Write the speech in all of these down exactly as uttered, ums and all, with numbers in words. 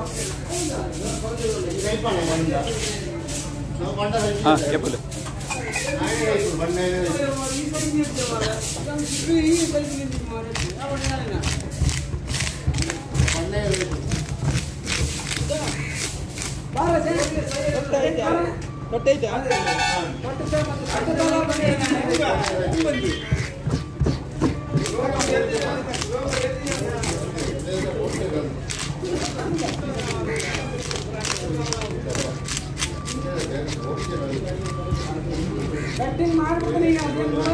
ಹಾಂ ಎಪ್ಪಲು ಕಟ್ಟಿಂಗ್ ಮಾಡ್ಬಿಡ್ತೀನಿ ಈಗ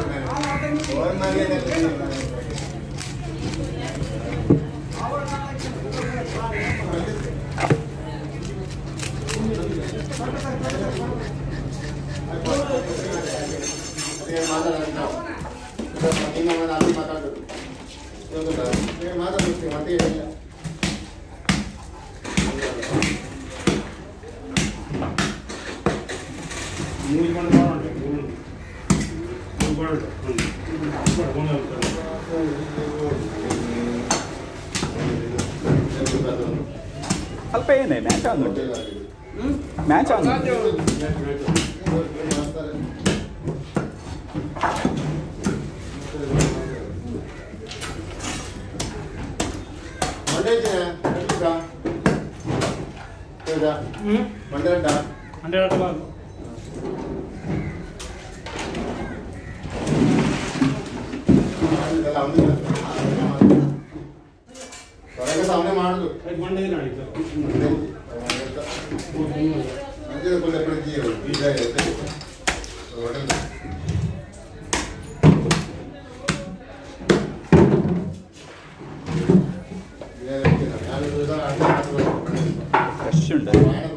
ಸ್ವಲ್ಪ ಏನೇ ಮ್ಯಾಚ್ ಆಗುಂಟು ಮ್ಯಾಚ್ ಆಗುಂಟು सामने मार दो ಫ್ರೆಶ್ ಉಂಟು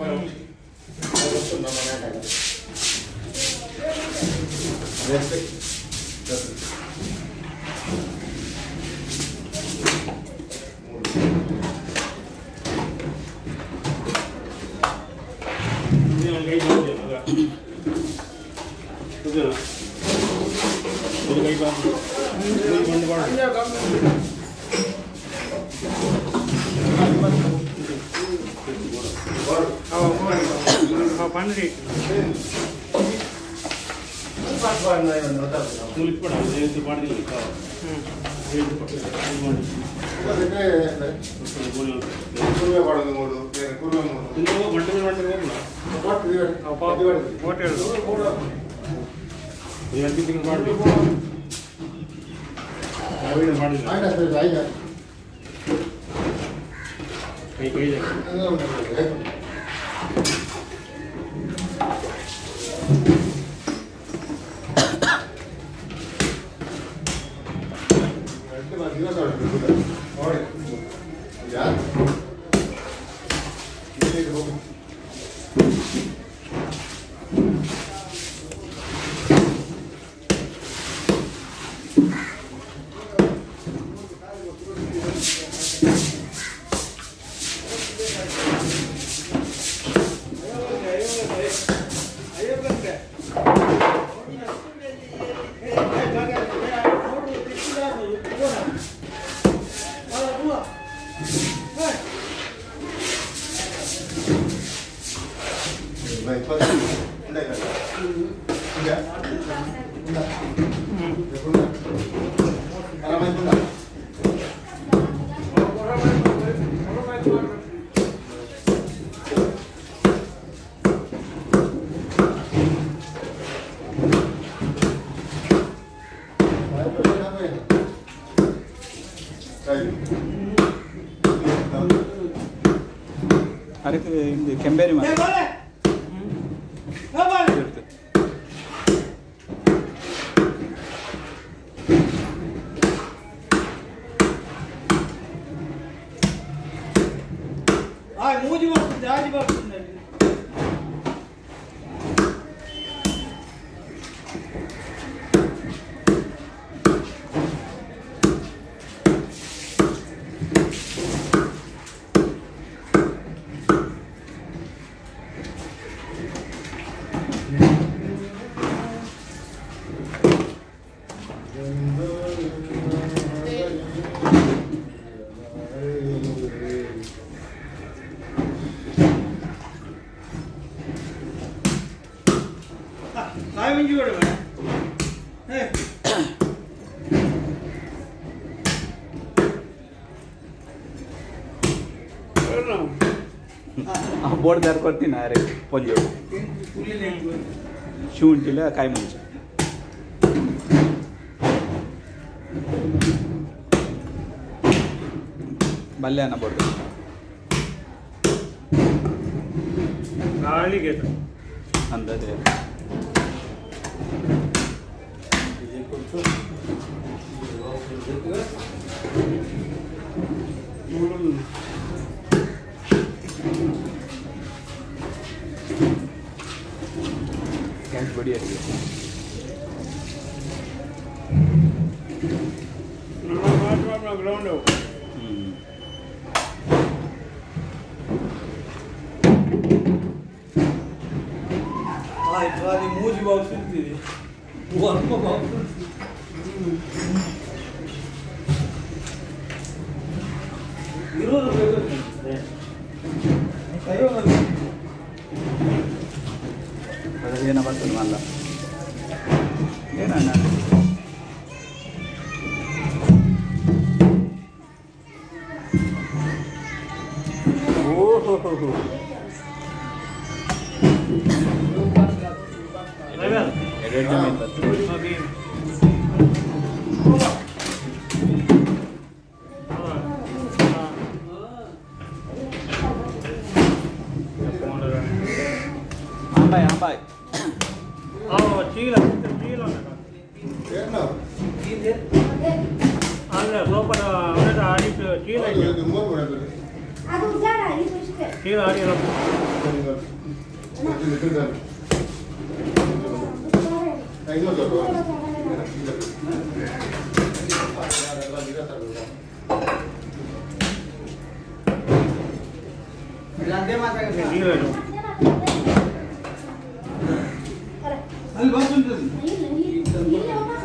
ಅದಕ್ಕೆ ಇದು ಕೆಂಬೇರಿ ಮಾಡಿ ಮೂಜಿ ಬರ್ತದೆ ಜಾಜಿ ಬರ್ತದೆ ಮಿಂಚಿ ಕೊಡುವ ಬೋರ್ಡ್ ದಾರ್ ಕೊಡ್ತೀನಿ ಅರೆ ಪೊಂಜು ಶುಂಠಿಲ ಕಾಯಿ ಮುಂಚೆ ಬಲ್ಲೆ ಅನ್ನ ಬೋರ್ಡ್ ಗಾಳಿಗೆ ಅಂದದೆ गैस बढ़िया है ग्राउंड हो हां इतवाली मूजी बात सुनती है वो अम्मा बात सुनती इरो रे अयो ಏನ ಬರ್ತದೆ ಮಲ್ಲ ಏನಣ್ಣ ಓಹೋ ಹೋ ಹೋ ಎರಡು ಜಮೀನು ಬರ್ತದೆ ಅಂಬಾಯ್ ಅಂಬಾಯ್ ಚೀಲ ಚೀಲ ಏನು ಅಂದ್ರೆ ಸ್ವಲ್ಪ ಅವರ ಆಡಿ ಚೀಲ ಇದು ಮೂರು ಬರಬೇಕು ಅದು ಉದ್ದಾರ ಇದು ಇಷ್ಟೇ ಚೀಲ ಆಡಿ ಇರೋ ಐದು ದೊಡ್ಡ ಲಂದೆ ಮಾತಾಗ ಚೀಲ ಅಲ್ಲಿ ಬಸ್ ಉಂಟು ಇಲ್ಲ ಇಲ್ಲ ವಾಪಸ್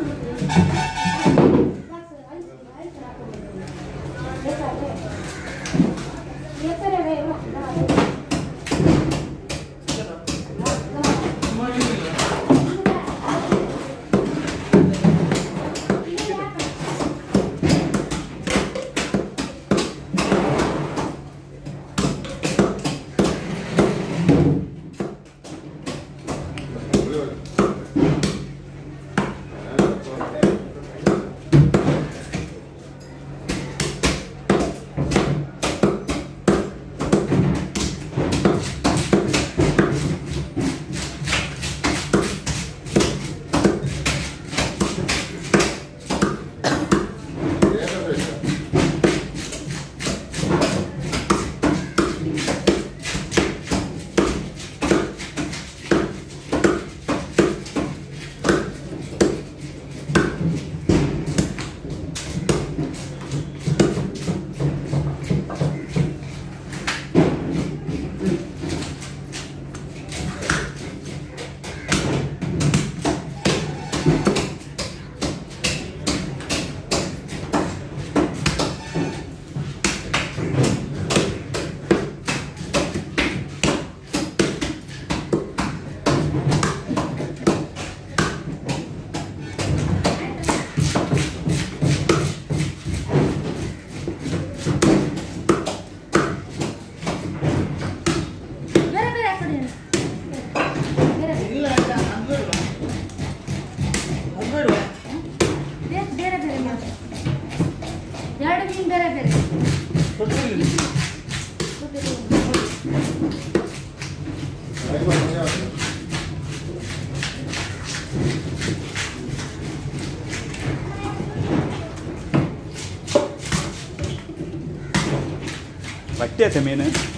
ಬಟ್ಟೆ ಐತೆ ಮೇನು